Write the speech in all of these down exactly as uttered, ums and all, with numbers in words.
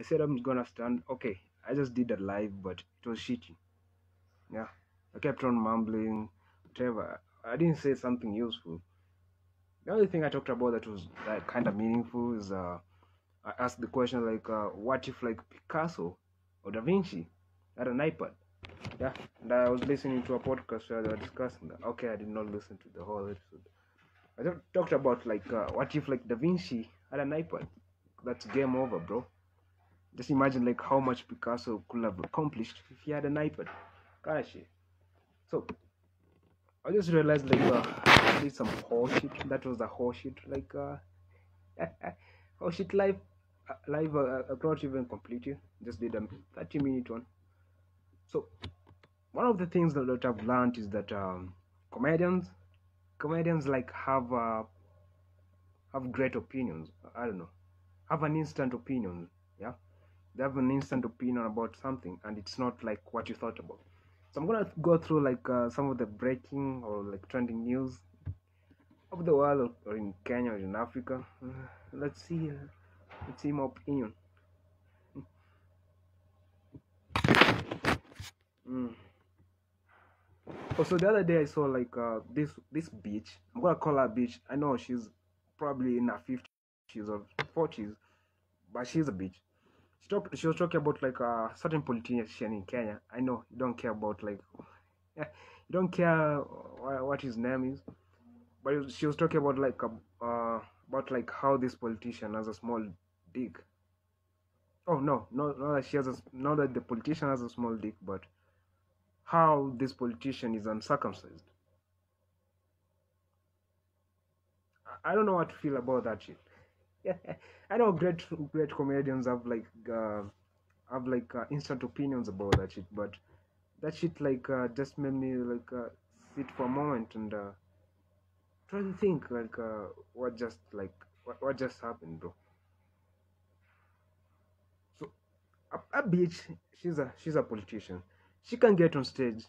said I'm gonna stand. Okay, I just did a live, but it was shitty. Yeah, I kept on mumbling, whatever. I didn't say something useful. The only thing I talked about that was like kind of meaningful is uh, I asked the question like, uh, what if like Picasso or Da Vinci had an iPad? Yeah, and I was listening to a podcast where they were discussing that. Okay, I did not listen to the whole episode. I just talked about like, uh, what if like Da Vinci had an iPad? That's game over, bro. Just imagine like how much Picasso could have accomplished if he had an iPad. Gosh. So I just realized like uh, I did some horseshit. That was the horseshit. Like uh, horseshit live, uh, live. Uh, uh, not even completely. Just did a thirty minute one. So one of the things that, that I've learned is that um, comedians, comedians like have uh, have great opinions. I don't know, have an instant opinion. Yeah, they have an instant opinion about something, and it's not like what you thought about. So I'm gonna go through like uh, some of the breaking or like trending news of the world or in Kenya or in Africa. Uh, let's see. Uh, let's see my opinion. Mm. Also, the other day I saw like uh, this this bitch. I'm gonna call her bitch. I know she's probably in her fifties or forties, but she's a bitch. She talked. She was talking about like a certain politician in Kenya. I know you don't care about like, yeah, you don't care wha- what his name is, but it was- she was talking about like a, uh about like how this politician has a small dick. Oh no, no, not that she has a, not that the politician has a small dick, but how this politician is uncircumcised. I I don't know what to feel about that shit. I know great great comedians have like uh, have like uh, instant opinions about that shit, but that shit like uh, just made me like uh, sit for a moment and uh, try to think like uh, what just like what, what just happened, bro. So a, a bitch, she's a she's a politician. She can get on stage,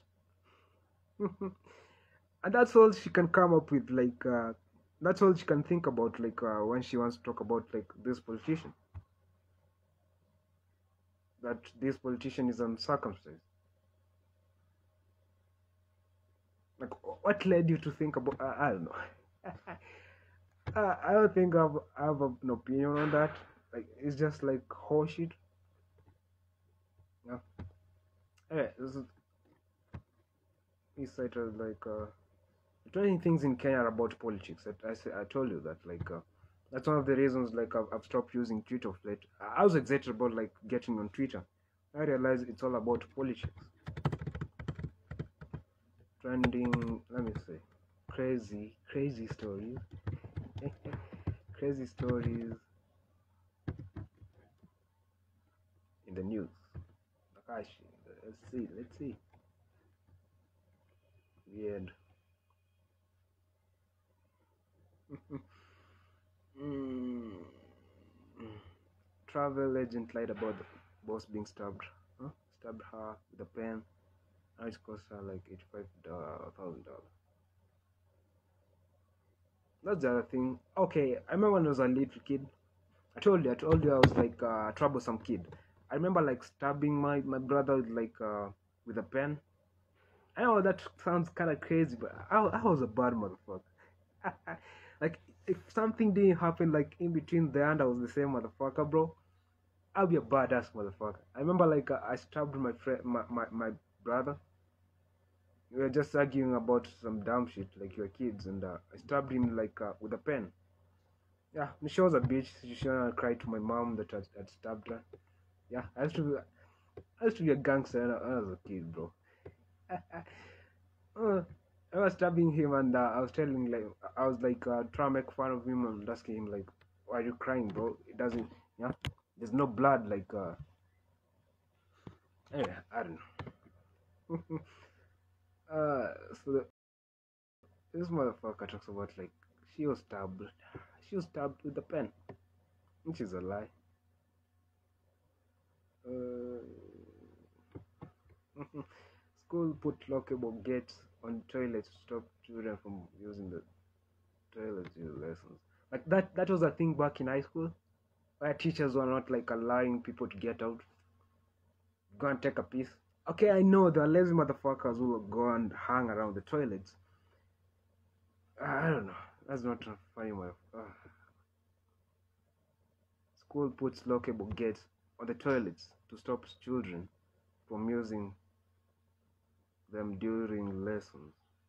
and that's all she can come up with. Like uh, that's all she can think about. Like uh, when she wants to talk about like this politician, that this politician is uncircumcised. Like, what led you to think about? Uh, I don't know. uh, I don't think I've I have an opinion on that. Like, it's just like horseshit. Yeah. Anyway, this is he cited like uh, twenty things in Kenya are about politics. That I say, I told you that like uh, that's one of the reasons like I've, I've stopped using Twitter of late. I I was excited about like getting on Twitter. I realized it's all about politics. Trending. Let me say, crazy, crazy stories. Crazy stories in the news. Gosh, let's see, let's see. Weird. mm. Travel agent lied about the boss being stabbed. Huh? Stabbed her with a pen. Now it cost her like eighty-five thousand dollars. That's the other thing. Okay, I remember when I was a little kid. I told you, I told you I was like a troublesome kid. I remember like stabbing my, my brother with like uh, with a pen. I know that sounds kind of crazy, but I, I was a bad motherfucker. Like if something didn't happen like in between there and I was the same motherfucker, bro, I'll be a badass motherfucker. I remember like uh, I stabbed my friend, my, my my brother. We were just arguing about some dumb shit like we were kids, and uh, I stabbed him like uh, with a pen. Yeah, she was a bitch. She should have cried to my mom that I had stabbed her. Yeah, I used to be, I used to be a gangster when I was a kid, bro. uh, I was stabbing him, and uh, I was telling like I was like uh, trying to make fun of him and asking him like, "Why are you crying, bro? It doesn't, yeah. There's no blood." Like, uh, anyway, I don't know. uh, so the, this motherfucker talks about like she was stabbed. She was stabbed with a pen, which is a lie. Uh, school put lockable gates on toilets to stop children from using the toilets during lessons. Like that. That was a thing back in high school. where teachers were not like allowing people to get out, go and take a piece. Okay, I know there are lazy motherfuckers who will go and hang around the toilets. I don't know. That's not funny, my. Uh, school puts lockable gates on the toilets to stop children from using them during lessons.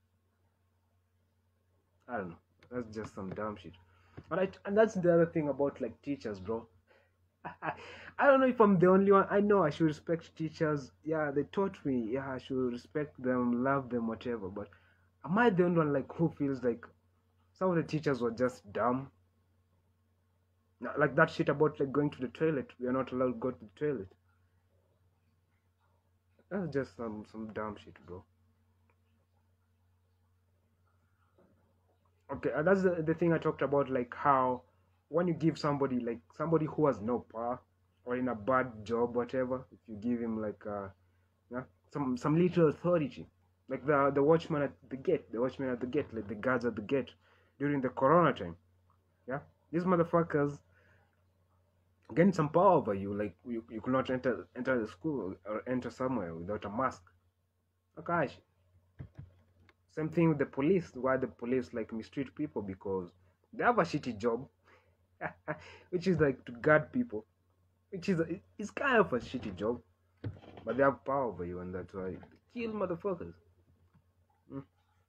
I don't know. That's just some dumb shit. But I, and that's the other thing about like teachers, bro. I don't know if I'm the only one. I know I should respect teachers. Yeah, they taught me. Yeah, I should respect them, love them, whatever. But am I the only one like who feels like some of the teachers were just dumb? Like that shit about like going to the toilet. We are not allowed to go to the toilet. That's just some some dumb shit, bro. Okay, and that's the, the thing I talked about, like how when you give somebody like somebody who has no power or in a bad job, whatever, if you give him like uh yeah, some some little authority, like the the watchman at the gate, the watchman at the gate, like the guards at the gate during the corona time. Yeah, these motherfuckers gain some power over you, like you, you could not enter enter the school or enter somewhere without a mask. Oh gosh. Same thing with the police. Why the police like mistreat people? Because they have a shitty job, which is like to guard people, which is a, it's kind of a shitty job, but they have power over you, and that's why they kill motherfuckers. Mm.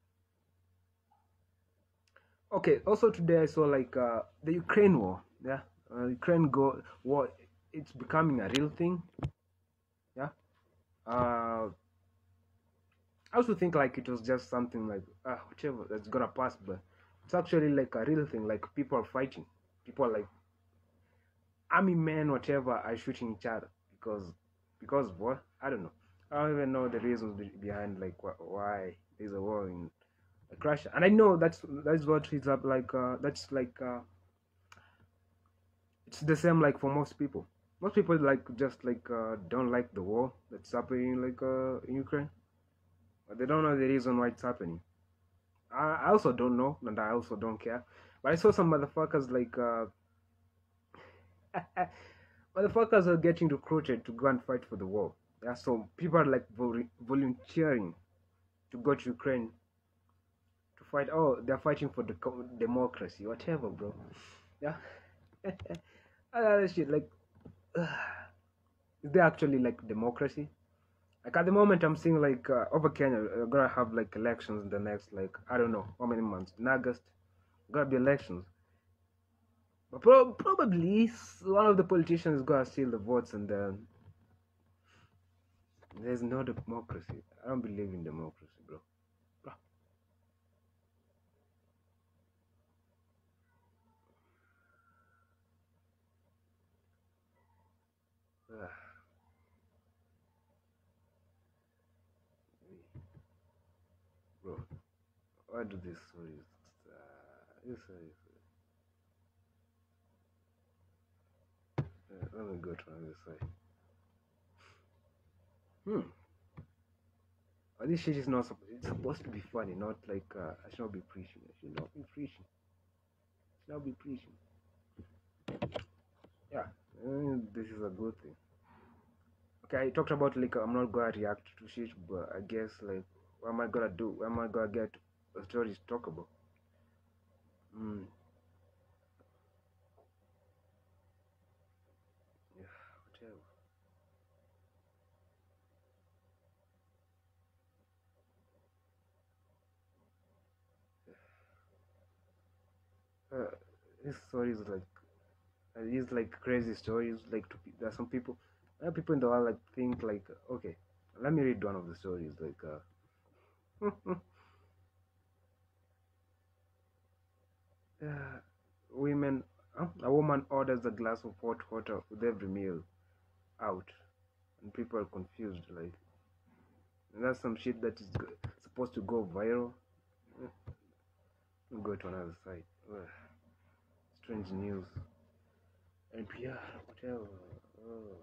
Okay. Also today I saw like uh, the Ukraine war. Yeah, uh, Ukraine go war. It's becoming a real thing. Yeah. Uh, I also think like it was just something like ah whatever that's gonna pass, but it's actually like a real thing. Like people are fighting. People are like army men, whatever, are shooting each other because because what? I don't know. I don't even know the reasons be- behind like wh- why there's a war in like Russia, and I know that's that's what it's up like. Uh, that's like uh, it's the same like for most people. Most people like just like uh, don't like the war that's happening like uh, in Ukraine, but they don't know the reason why it's happening. I, I also don't know, and I also don't care. But I saw some motherfuckers like. Uh, motherfuckers are getting recruited to go and fight for the war. Yeah, so people are like vol- volunteering to go to Ukraine to fight. Oh, they're fighting for the co- democracy, whatever, bro. Yeah, other shit like, is there actually like democracy? Like at the moment, I'm seeing like uh, over Kenya, we're gonna have like elections in the next like I don't know how many months. In August, gonna be elections. But pro- probably one of the politicians is gonna steal the votes, and then there's no democracy. I don't believe in democracy, bro. Ugh, bro, why do these stories? Uh, this stories. Uh, let me go to another side. Hmm. Oh, this shit is not. supp- It's supposed to be funny, not like uh, I should not be preaching. I should not be preaching. I should not be preaching. Yeah, uh, this is a good thing. Okay, I talked about like I'm not gonna react to shit, but I guess like what am I gonna do? Where am I gonna get a story to talk about? Hmm. Yeah, whatever. Uh, this story is like uh, these like crazy stories. Like to, pe- there are some people, there are people in the world like think like okay, let me read one of the stories. Like uh, uh, women, huh? A woman orders a glass of hot water with every meal out, and people are confused. Like and that's some shit that is go- supposed to go viral. Eh, we'll go to another site. Ugh, strange news. N P R, whatever. Oh.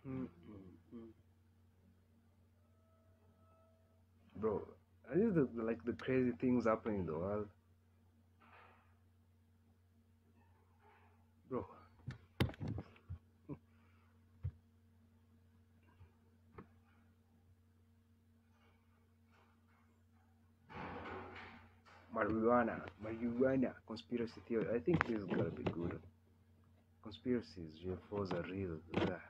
Mm, mm, mm. Bro, this is the, like the crazy things happening in the world, bro. Marijuana, marijuana, conspiracy theory. I think this is gonna be good. Conspiracies, U F Os are real. Ugh.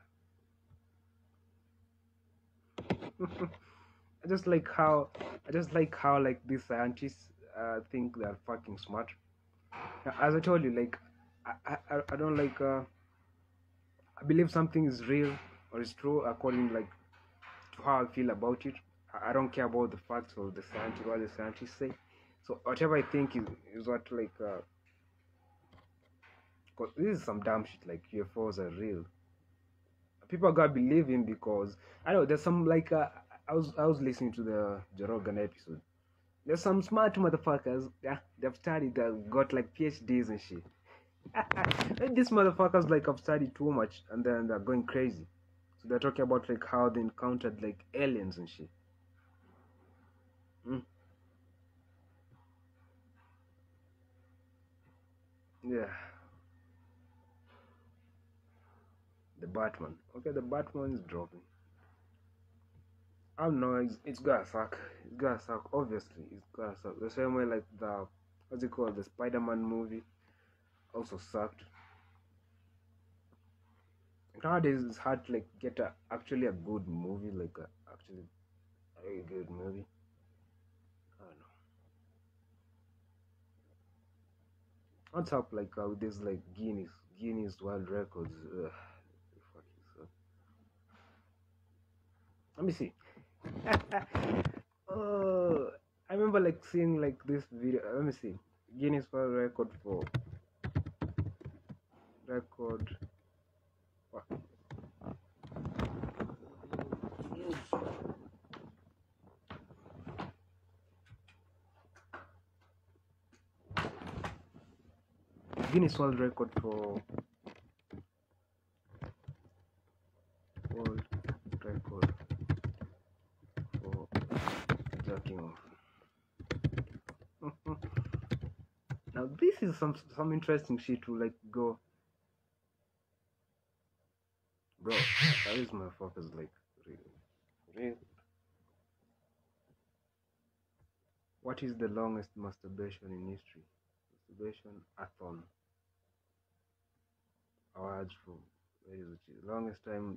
I just like how, I just like how like these scientists uh, think they're fucking smart. As I told you, like I, I, I don't like. Uh, I believe something is real or is true according like to how I feel about it. I, I don't care about the facts or the scientists what the scientists say. So whatever I think is is what like. Uh, 'cause this is some dumb shit. Like U F Os are real. People gotta believe him because I know there's some like uh, I was I was listening to the Joe Rogan episode. There's some smart motherfuckers. Yeah, they've studied. That got like PhDs and shit. And these motherfuckers like have studied too much and then they're going crazy. So they're talking about like how they encountered like aliens and shit. Mm, yeah, the Batman. Okay, the Batman is dropping. I don't know. It's, it's gotta suck. It's gotta suck. Obviously, it's gotta suck. The same way like the what's it called? The Spider-Man movie also sucked. Nowadays it's hard to like get a actually a good movie, like a actually a very good movie. I don't know. What's up like uh, with this like Guinness Guinness World Records? Ugh, fuck is, uh, let me see. Oh, I remember like seeing like this video. Let me see. Guinness World Record for record. What? Guinness World Record for world record for jerking off. Now this is some some interesting shit to like go, bro. That is my focus like really, really. What is the longest masturbation in history? Masturbation athon awards for where is it? Longest time.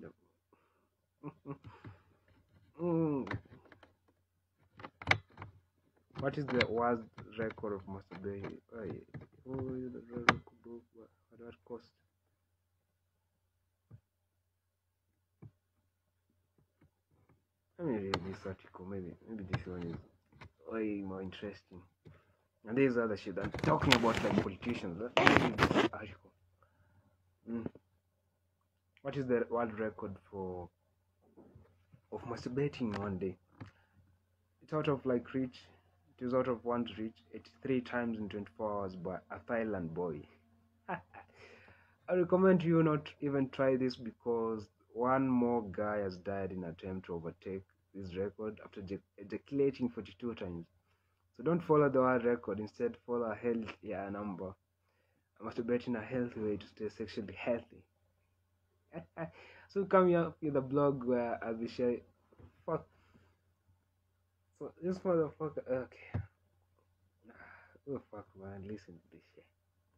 Mm. What is the world record of masturbation? Oh, yeah. Oh, the record book. At what cost? Let me read this article. Maybe maybe this one is way more interesting. And there's other shit. I'm talking about like politicians. Let me read this article. Mm. What is the world record for of masturbating in one day? It's out of like reach. It is out of one's reach eighty-three times in twenty-four hours by a Thailand boy. I recommend you not even try this because one more guy has died in attempt to overtake this record after ejaculating forty-two times. So don't follow the world record. Instead, follow a healthier number. Masturbating a healthy way to stay sexually healthy. So come here with a blog where I'll be sharing. Fuck. So this motherfucker. Okay. Oh fuck, man. Listen to this shit.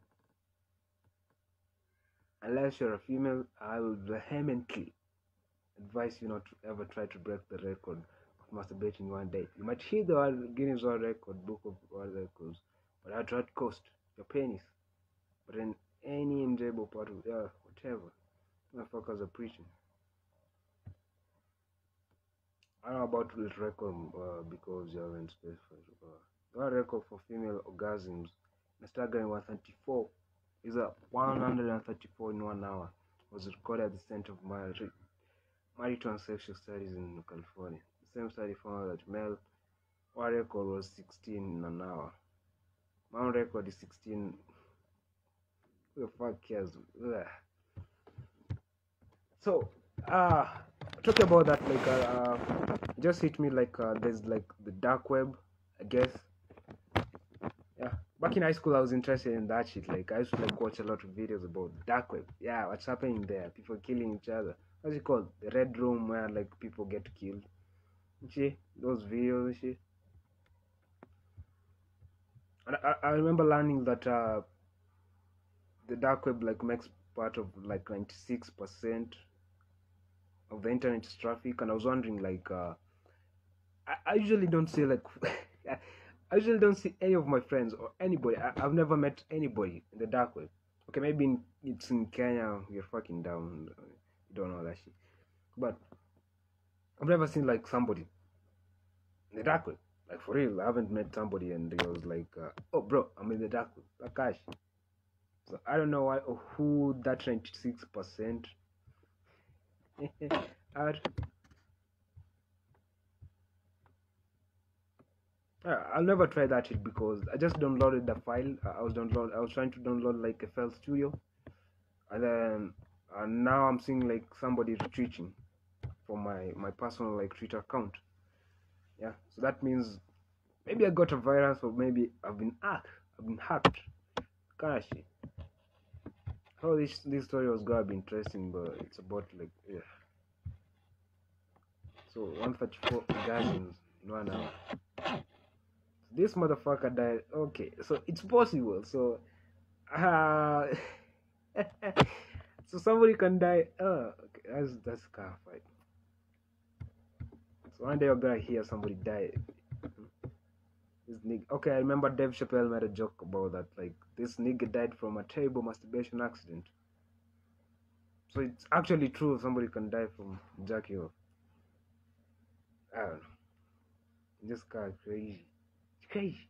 Unless you're a female, I will vehemently advise you not to ever try to break the record of masturbating one day. You might hit the World Guinness World Record Book of World Records, but at what cost? Your penis. But in any enjoyable part of yeah, whatever. Motherfuckers are preaching. I don't know about this record uh, because you haven't specified. Uh, the world record for female orgasms in a staggering one thirty-four is a one hundred thirty-four in one hour. Was recorded at the Center of Mar- Marital Sexual Studies in California. The same study found that male world record was sixteen in an hour. My own record is sixteen. Who the fuck cares? Ugh. So Uh talking about that, like uh, uh it just hit me like uh, there's like the dark web, I guess. Yeah. Back in high school I was interested in that shit. Like I used to like watch a lot of videos about the dark web. Yeah, what's happening there? People killing each other. What's it called? The red room where like people get killed. See those videos and shit. And I, I remember learning that uh the dark web like makes part of like ninety-six percent of the internet's traffic, and I was wondering like uh I, I usually don't see like I usually don't see any of my friends or anybody. I, I've never met anybody in the dark web. Okay, maybe in, it's in Kenya. We're fucking down. You don't know that shit. But I've never seen like somebody in the dark web. Like for real, I haven't met somebody and they was like, uh, "Oh, bro, I'm in the dark web." Like, so I don't know why or who that ninety-six percent are. Uh, I'll never try that shit because I just downloaded the file. Uh, I was download. I was trying to download like a file studio, and then uh, now I'm seeing like somebody retweeting for my my personal like Twitter account. Yeah, so that means maybe I got a virus or maybe I've been hacked. I've been hacked. Kind of shit. How this this story was gonna be interesting, but it's about like yeah. So one thirty-four orgasms in one hour. This motherfucker died. Okay, so it's possible. So, uh, so somebody can die. Oh, okay, that's that's kind of fight. So one day you're gonna hear somebody die. This nigga. Okay, I remember Dave Chappelle made a joke about that. Like this nigga died from a terrible masturbation accident. So it's actually true. Somebody can die from jacking off. I don't know. This guy crazy. It's crazy.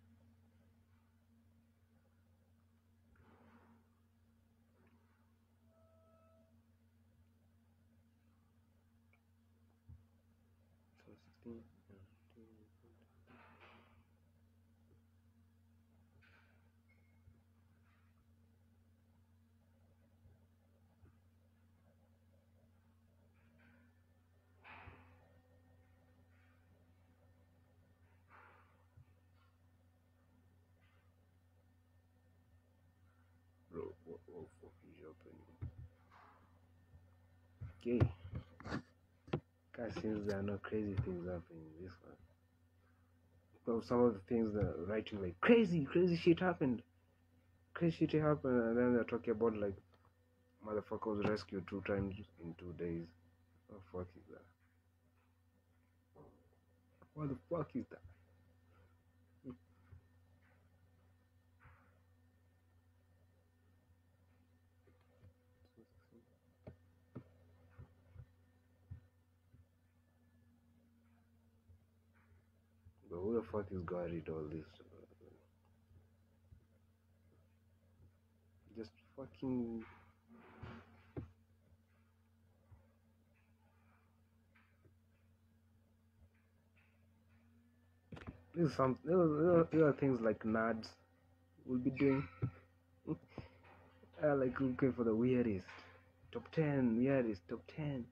Bro, what, what fuck is happening? Okay. Guys, since there are no crazy things happening in this one. So some of the things they're writing like crazy, crazy shit happened. Crazy shit happened, and then they're talking about like motherfucker was rescued two times in two days. What the fuck is that? What the fuck is that? But who the fuck is gonna read all this? Just fucking. This is some. There are, there are things like nerds will be doing. uh, like looking for the weirdest. Top ten, weirdest, top ten.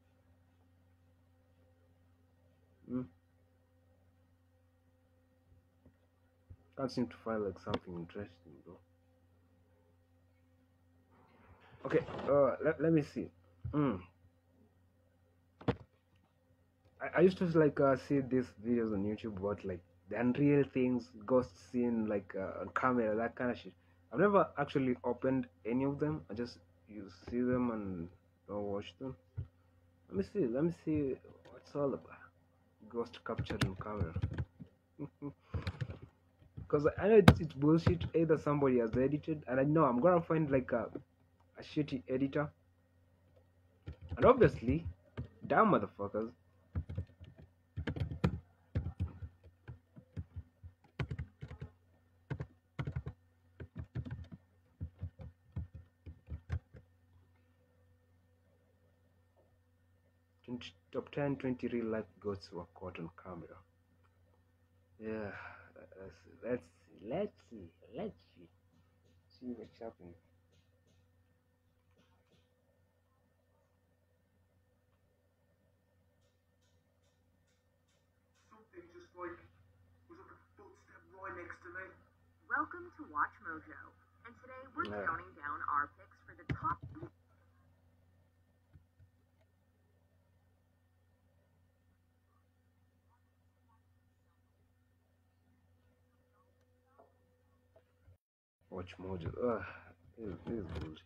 Hmm? Can't seem to find like something interesting, bro. Okay, uh, let, let me see. Mm. I, I used to like uh, see these videos on YouTube about like the unreal things, ghosts seen like uh, on camera, that kind of shit. I've never actually opened any of them. I just you see them and don't watch them. Let me see. Let me see what's all about. Ghost captured on camera. Because I know it's, it's bullshit. Either somebody has edited, and I know I'm gonna find like a a shitty editor, and obviously, damn motherfuckers. Top ten, twenty real life ghosts were caught on camera. Yeah, let's let's see, let's see, let's see, see what's happening. Welcome to Watch Mojo, and today we're Yeah. counting down our picks for the top. Watch Mojo. Ugh, this, this is bullshit.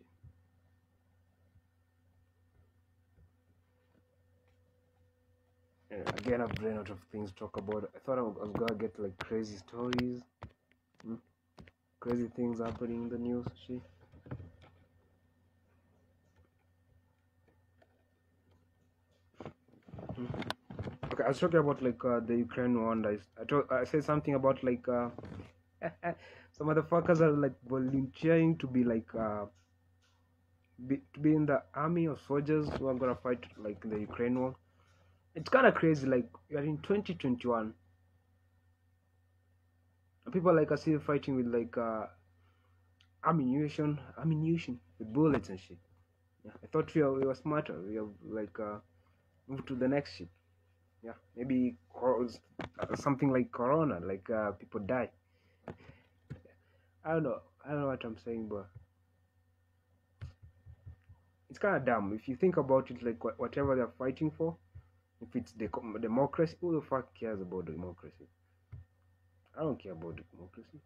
Yeah, again, I've ran out of things to talk about. I thought I was gonna get like crazy stories, hmm? crazy things happening in the news. Shit. Hmm. Okay, I was talking about like uh, the Ukraine one. I I, told, I said something about like uh, some motherfuckers are like volunteering to be like uh, be, to be in the army or soldiers who are gonna fight like in the Ukraine war. It's kind of crazy. Like you're in twenty twenty-one. People like are still fighting with like uh, ammunition, ammunition with bullets and shit. Yeah, I thought we were, we were smarter. We have like uh, moved to the next shit. Yeah, maybe cause uh, something like Corona, like uh, people die. I don't know. I don't know what I'm saying, but it's kind of dumb if you think about it. Like wh- whatever they're fighting for, if it's the democracy, who the fuck cares about democracy? I don't care about democracy.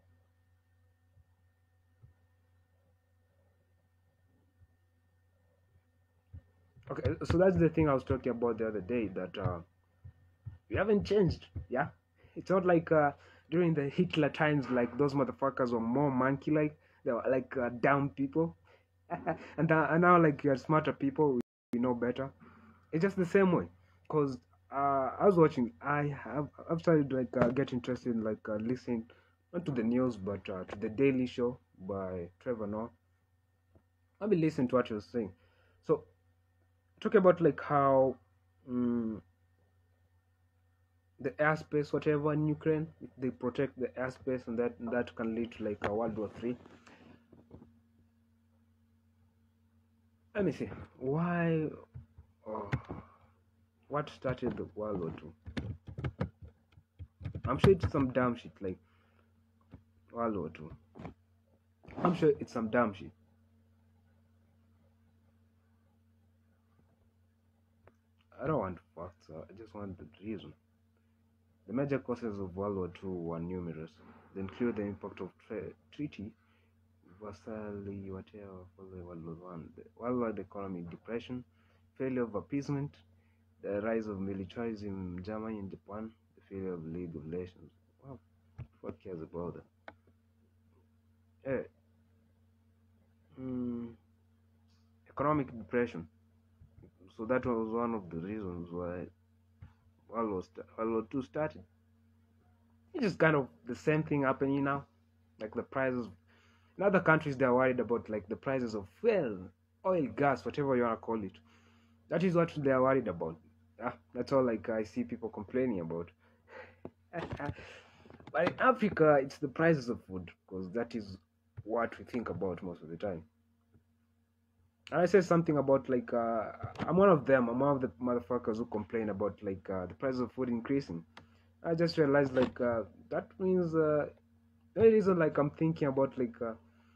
Okay, so that's the thing I was talking about the other day. That uh, we haven't changed. Yeah, it's not like uh, during the Hitler times, like those motherfuckers were more monkey-like. They were like uh, dumb people, and, uh, and now like you're smarter people. We, we know better. It's just the same way. Cause uh, I was watching. I have I've started like uh, get interested in like uh, listening not to the news but uh, to the Daily Show by Trevor Noah. I've been listening to what he was saying. So talking about like how. Um, the airspace, whatever in Ukraine, if they protect the airspace, and that and that can lead to like a World War Three. Let me see. Why? Oh, what started the World War Two? I'm sure it's some dumb shit like World War Two. I'm sure it's some dumb shit. I don't want facts. uh, I just want the reason. The major causes of World War Two were numerous. They include the impact of tra- treaty, Versailles, whatever, following World War One, the worldwide economic depression, failure of appeasement, the rise of militarism in Germany and Japan, the failure of League of Nations. Well, what cares about that? Hey, mm, economic depression. So that was one of the reasons why World War, St- World War Two started. It's just kind of the same thing happening now. Like the prices in other countries, they're worried about like the prices of fuel, oil, gas, whatever you wanna call it. That is what they are worried about. Ah, that's all like I see people complaining about. But in Africa, it's the prices of food because that is what we think about most of the time. And I said something about like uh, I'm one of them. I'm one of the motherfuckers who complain about like uh, the price of food increasing. I just realized like uh, that means uh, the only reason like I'm thinking about like uh,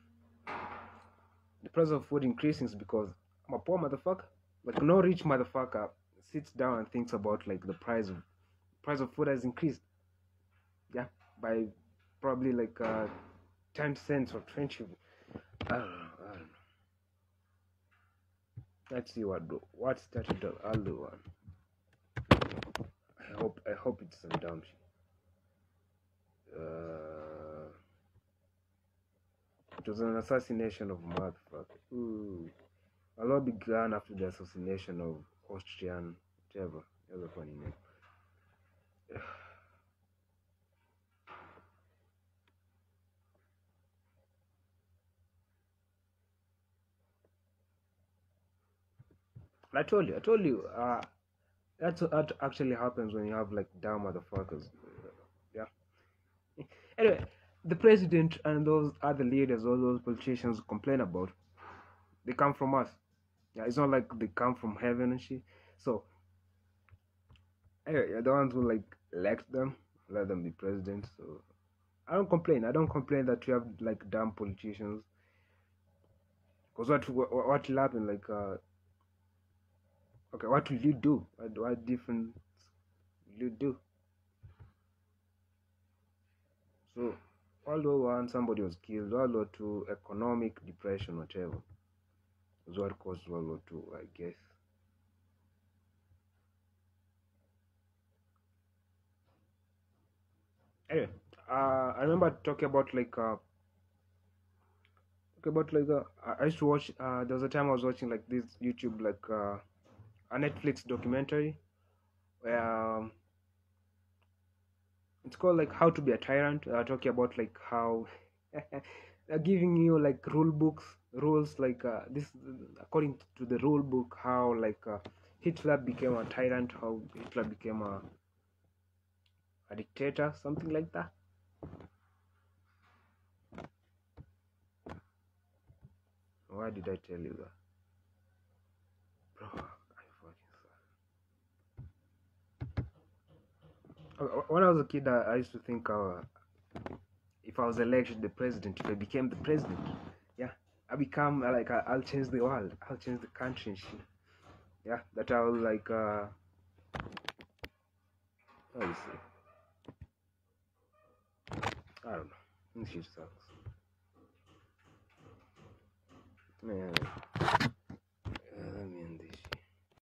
the price of food increasing is because I'm a poor motherfucker. Like no rich motherfucker sits down and thinks about like the price of price of food has increased. Yeah, by probably like uh, ten cents or twenty. I don't know. I don't know. Let's see what do what started the other one. I hope I hope it's some dumb shit. Uh, it was an assassination of motherfucker. Ooh. A lot began after the assassination of Austrian whatever. That's a funny name. I told you, I told you, uh, that's what actually happens when you have like dumb motherfuckers. Yeah. Anyway, the president and those other leaders, all those politicians complain about, they come from us. Yeah, it's not like they come from heaven and shit. So, anyway, you're the ones who like elect them. let them be president. So I don't complain. I don't complain that we have like dumb politicians. Because what what what will happen? Like, uh, okay, what will you do? What, what different will you do? So World War One, somebody was killed. World War Two, economic depression, whatever, was what caused World War Two, I guess. Anyway, uh, I remember talking about like uh, talking about like uh, I I used to watch. Uh, there was a time I was watching like this YouTube like uh, a Netflix documentary where um, it's called like How to Be a Tyrant. Uh, talking about like how they're giving you like rule books, rules like uh, this according to the rule book how like uh, Hitler became a tyrant, how Hitler became a, a dictator, something like that. Why did I tell you that, bro? I fucking suck. When I was a kid, I, I used to think uh, if I was elected the president, if I became the president, yeah, I become uh, like I, I'll change the world, I'll change the country and shit. Yeah, that I'll like uh, how do you say? I don't know. This shit sucks. Man.